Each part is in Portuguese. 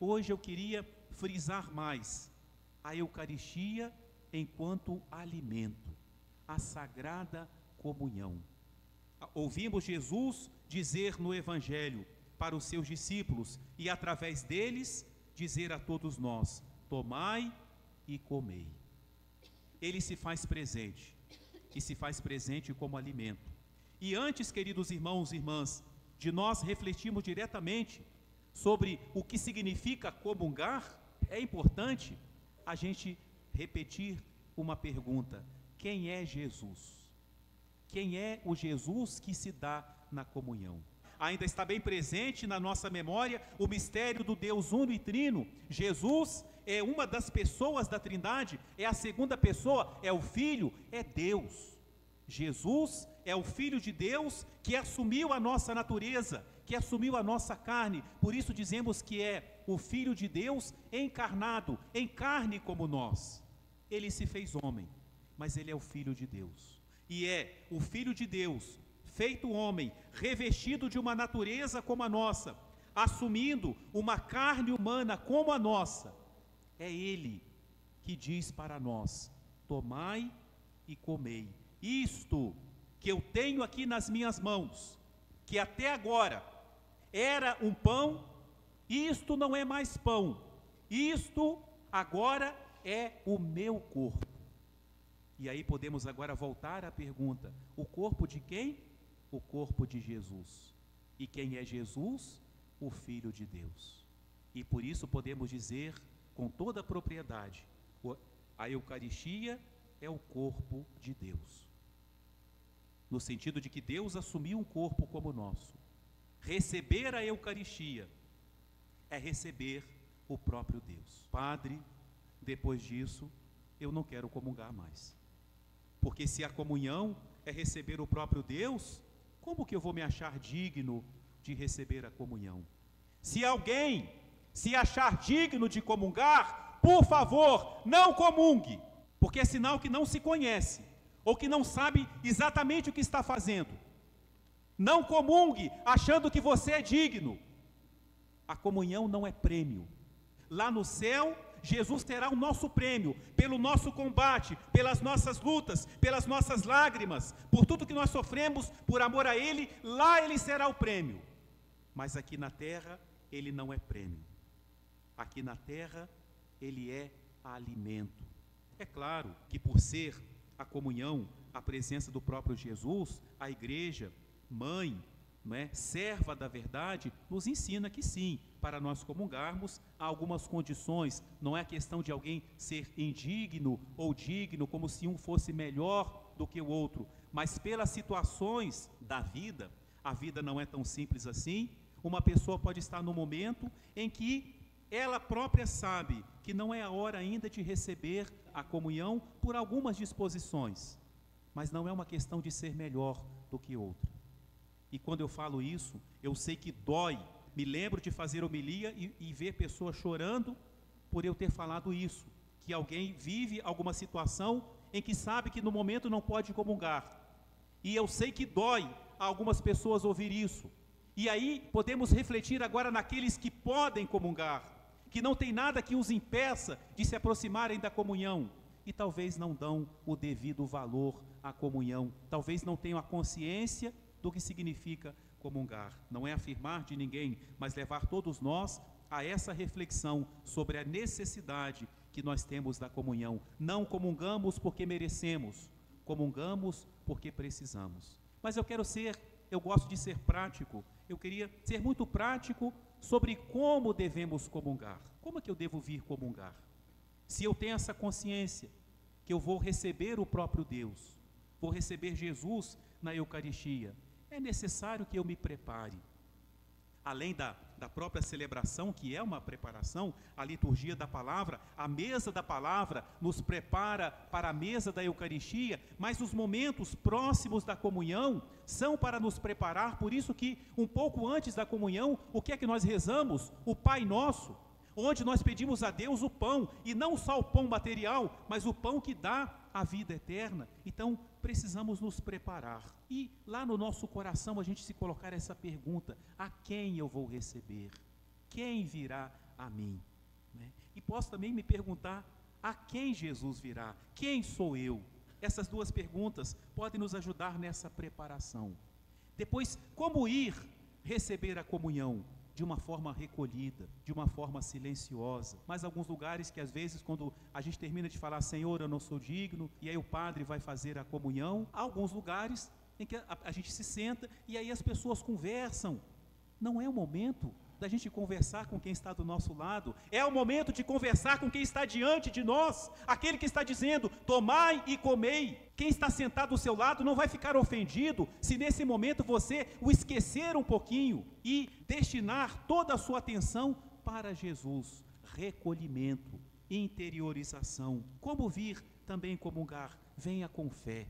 hoje eu queria frisar mais a Eucaristia enquanto alimento, a sagrada comunhão. Ouvimos Jesus dizer no Evangelho para os seus discípulos e através deles dizer a todos nós: tomai e comei. Ele se faz presente e se faz presente como alimento. E antes, queridos irmãos e irmãs, de nós refletirmos diretamente sobre o que significa comungar, é importante a gente repetir uma pergunta: quem é Jesus? Quem é o Jesus que se dá na comunhão? Ainda está bem presente na nossa memória o mistério do Deus uno e trino. Jesus é uma das pessoas da Trindade, é a segunda pessoa, é o Filho, é Deus. Jesus é o Filho de Deus que assumiu a nossa natureza, que assumiu a nossa carne. Por isso dizemos que é o Filho de Deus encarnado, em carne como nós. Ele se fez homem, mas ele é o Filho de Deus. E é o Filho de Deus, feito homem, revestido de uma natureza como a nossa, assumindo uma carne humana como a nossa. É Ele que diz para nós: tomai e comei. Isto que eu tenho aqui nas minhas mãos, que até agora era um pão, isto não é mais pão, isto agora é o meu corpo. E aí podemos agora voltar à pergunta: o corpo de quem? O corpo de Jesus. E quem é Jesus? O Filho de Deus. E por isso podemos dizer com toda a propriedade: a Eucaristia é o corpo de Deus. No sentido de que Deus assumiu um corpo como o nosso. Receber a Eucaristia é receber o próprio Deus. Padre, depois disso, eu não quero comungar mais. Porque se a comunhão é receber o próprio Deus, como que eu vou me achar digno de receber a comunhão? Se alguém se achar digno de comungar, por favor, não comungue, porque é sinal que não se conhece, ou que não sabe exatamente o que está fazendo. Não comungue achando que você é digno. A comunhão não é prêmio. Lá no céu, Jesus terá o nosso prêmio, pelo nosso combate, pelas nossas lutas, pelas nossas lágrimas, por tudo que nós sofremos por amor a Ele. Lá Ele será o prêmio. Mas aqui na terra, Ele não é prêmio. Aqui na terra, Ele é alimento. É claro que por ser a comunhão, a presença do próprio Jesus, a igreja, mãe, não é, serva da verdade, nos ensina que sim, para nós comungarmos, há algumas condições. Não é questão de alguém ser indigno ou digno, como se um fosse melhor do que o outro, mas pelas situações da vida. A vida não é tão simples assim. Uma pessoa pode estar no momento em que ela própria sabe que não é a hora ainda de receber a comunhão por algumas disposições, mas não é uma questão de ser melhor do que outra. E quando eu falo isso, eu sei que dói. Me lembro de fazer homilia e ver pessoas chorando por eu ter falado isso, que alguém vive alguma situação em que sabe que no momento não pode comungar. E eu sei que dói a algumas pessoas ouvir isso. E aí podemos refletir agora naqueles que podem comungar, que não tem nada que os impeça de se aproximarem da comunhão, e talvez não dão o devido valor à comunhão, talvez não tenham a consciência do que significa comungar. Não é afirmar de ninguém, mas levar todos nós a essa reflexão sobre a necessidade que nós temos da comunhão. Não comungamos porque merecemos, comungamos porque precisamos. Mas eu gosto de ser prático, eu queria ser muito prático sobre como devemos comungar. Como é que eu devo vir comungar? Se eu tenho essa consciência que eu vou receber o próprio Deus, vou receber Jesus na Eucaristia, é necessário que eu me prepare. Além da própria celebração, que é uma preparação, a liturgia da palavra, a mesa da palavra nos prepara para a mesa da Eucaristia, mas os momentos próximos da comunhão são para nos preparar. Por isso que um pouco antes da comunhão, o que é que nós rezamos? O Pai Nosso, onde nós pedimos a Deus o pão, e não só o pão material, mas o pão que dá a vida eterna. Então precisamos nos preparar, e lá no nosso coração a gente se colocar essa pergunta: a quem eu vou receber? Quem virá a mim, né? E posso também me perguntar, a quem Jesus virá? Quem sou eu? Essas duas perguntas podem nos ajudar nessa preparação. Depois, como ir receber a comunhão? De uma forma recolhida, de uma forma silenciosa. Mas alguns lugares que às vezes quando a gente termina de falar, Senhor, eu não sou digno, e aí o padre vai fazer a comunhão, há alguns lugares em que a gente se senta e aí as pessoas conversam. Não é o momento da gente conversar com quem está do nosso lado, é o momento de conversar com quem está diante de nós, aquele que está dizendo, tomai e comei. Quem está sentado do seu lado não vai ficar ofendido se nesse momento você o esquecer um pouquinho e destinar toda a sua atenção para Jesus. Recolhimento, interiorização. Como vir também comungar? Venha com fé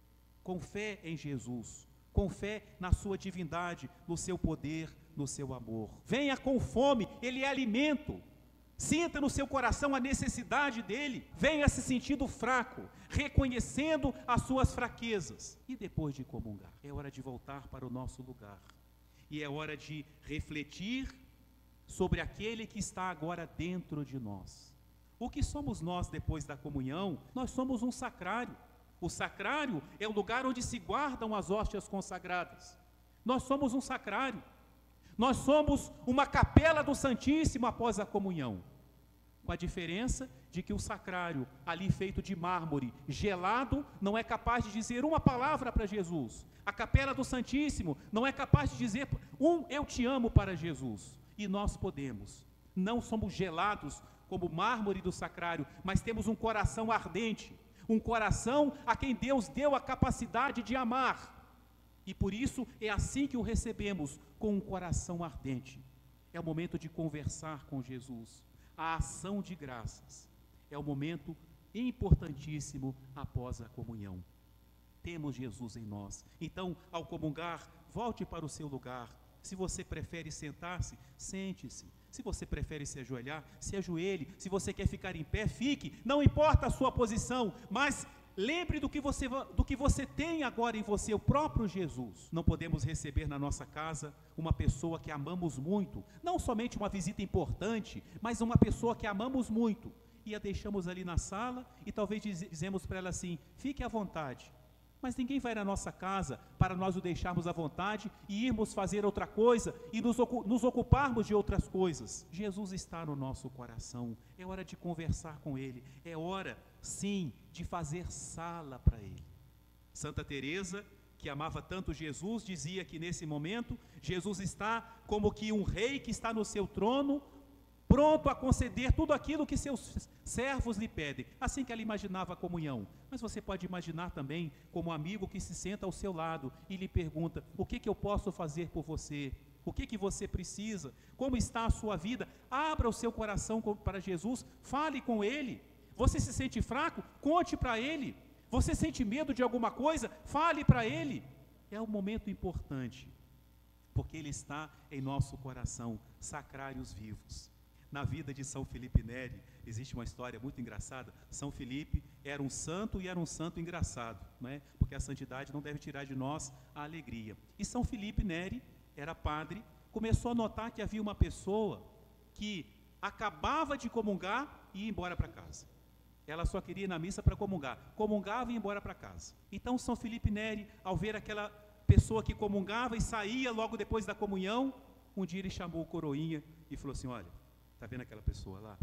em Jesus, com fé na sua divindade, no seu poder, no seu amor. Venha com fome, Ele é alimento. Sinta no seu coração a necessidade dEle. Venha se sentindo fraco, reconhecendo as suas fraquezas. E depois de comungar, é hora de voltar para o nosso lugar. E é hora de refletir sobre aquele que está agora dentro de nós. O que somos nós depois da comunhão? Nós somos um sacrário. O sacrário é o lugar onde se guardam as hóstias consagradas. Nós somos um sacrário. Nós somos uma capela do Santíssimo após a comunhão. Com a diferença de que o sacrário, ali feito de mármore, gelado, não é capaz de dizer uma palavra para Jesus. A capela do Santíssimo não é capaz de dizer eu te amo para Jesus. E nós podemos. Não somos gelados como o mármore do sacrário, mas temos um coração ardente. Um coração a quem Deus deu a capacidade de amar. E por isso é assim que o recebemos, com um coração ardente. É o momento de conversar com Jesus. A ação de graças é o momento importantíssimo após a comunhão. Temos Jesus em nós. Então, ao comungar, volte para o seu lugar. Se você prefere sentar-se, sente-se. Se você prefere se ajoelhar, se ajoelhe. Se você quer ficar em pé, fique. Não importa a sua posição, mas lembre do que você tem agora em você, o próprio Jesus. Não podemos receber na nossa casa uma pessoa que amamos muito, não somente uma visita importante, mas uma pessoa que amamos muito, e a deixamos ali na sala e talvez dizemos para ela assim, fique à vontade. Mas ninguém vai na nossa casa para nós o deixarmos à vontade e irmos fazer outra coisa e nos ocuparmos de outras coisas. Jesus está no nosso coração, é hora de conversar com Ele, é hora, sim, de fazer sala para Ele. Santa Teresa, que amava tanto Jesus, dizia que nesse momento, Jesus está como que um rei que está no seu trono, pronto a conceder tudo aquilo que seus servos lhe pedem. Assim que ela imaginava a comunhão. Mas você pode imaginar também como um amigo que se senta ao seu lado e lhe pergunta, o que eu posso fazer por você? O que você precisa? Como está a sua vida? Abra o seu coração para Jesus, fale com Ele. Você se sente fraco? Conte para Ele. Você sente medo de alguma coisa? Fale para Ele. É um momento importante, porque Ele está em nosso coração, sacrários vivos. Na vida de São Felipe Neri, existe uma história muito engraçada. São Felipe era um santo e era um santo engraçado, né? Porque a santidade não deve tirar de nós a alegria. E São Felipe Neri era padre, começou a notar que havia uma pessoa que acabava de comungar e ia embora para casa. Ela só queria ir na missa para comungar. Comungava e ia embora para casa. Então São Felipe Neri, ao ver aquela pessoa que comungava e saía logo depois da comunhão, um dia ele chamou o coroinha e falou assim, olha, está vendo aquela pessoa lá?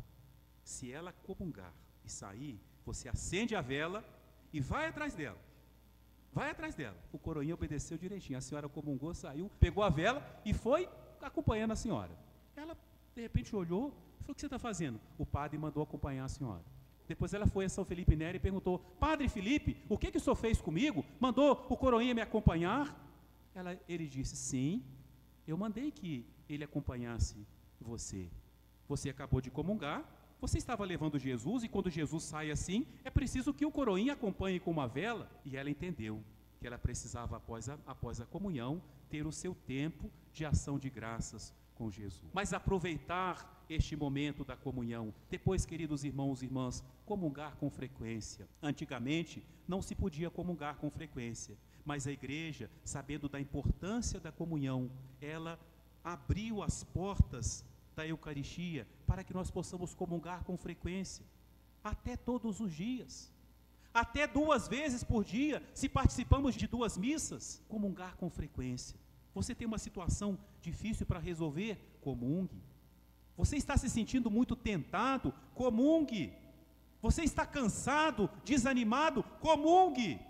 Se ela comungar e sair, você acende a vela e vai atrás dela. Vai atrás dela. O coroinha obedeceu direitinho. A senhora comungou, saiu, pegou a vela e foi acompanhando a senhora. Ela, de repente, olhou e falou, o que você está fazendo? O padre mandou acompanhar a senhora. Depois ela foi a São Felipe Neri e perguntou, Padre Felipe, o que o senhor fez comigo? Mandou o coroinha me acompanhar? Ele disse, sim, eu mandei que ele acompanhasse você. Você acabou de comungar, você estava levando Jesus, e quando Jesus sai assim, é preciso que o coroinha acompanhe com uma vela. E ela entendeu que ela precisava, após a comunhão, ter o seu tempo de ação de graças com Jesus. Mas aproveitar este momento da comunhão. Depois, queridos irmãos e irmãs, comungar com frequência. Antigamente, não se podia comungar com frequência, mas a igreja, sabendo da importância da comunhão, ela abriu as portas da Eucaristia, para que nós possamos comungar com frequência, até todos os dias, até 2 vezes por dia, se participamos de 2 missas, comungar com frequência. Você tem uma situação difícil para resolver? Comungue. Você está se sentindo muito tentado? Comungue. Você está cansado, desanimado? Comungue.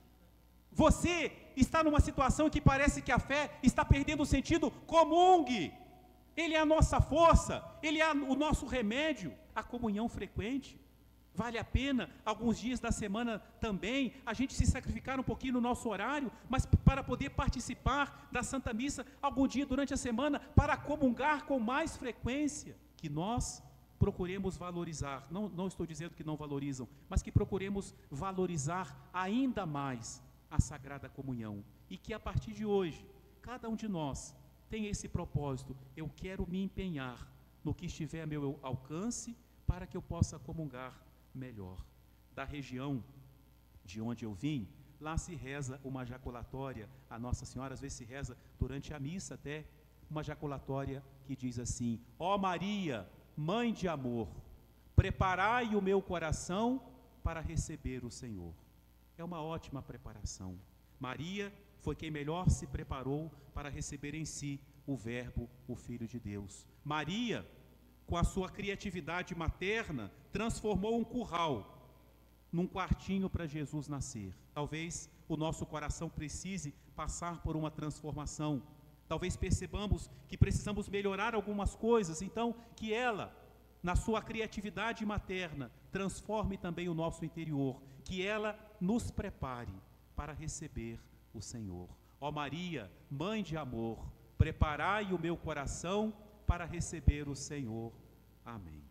Você está numa situação que parece que a fé está perdendo o sentido? Comungue. Ele é a nossa força, ele é o nosso remédio. A comunhão frequente. Vale a pena, alguns dias da semana também, a gente se sacrificar um pouquinho no nosso horário, mas para poder participar da Santa Missa algum dia durante a semana, para comungar com mais frequência. Que nós procuremos valorizar, não estou dizendo que não valorizam, mas que procuremos valorizar ainda mais a Sagrada Comunhão. E que a partir de hoje, cada um de nós tenha esse propósito: eu quero me empenhar no que estiver a meu alcance, para que eu possa comungar melhor. Da região de onde eu vim, lá se reza uma jaculatória a Nossa Senhora, às vezes se reza durante a missa até, uma jaculatória que diz assim: ó Maria, Mãe de amor, preparai o meu coração para receber o Senhor. É uma ótima preparação. Maria foi quem melhor se preparou para receber em si o Verbo, o Filho de Deus. Maria, com a sua criatividade materna, transformou um curral num quartinho para Jesus nascer. Talvez o nosso coração precise passar por uma transformação. Talvez percebamos que precisamos melhorar algumas coisas, então que ela, na sua criatividade materna, transforme também o nosso interior, que ela nos prepare para receber o Senhor. Ó Maria, Mãe de amor, preparai o meu coração para receber o Senhor. Amém.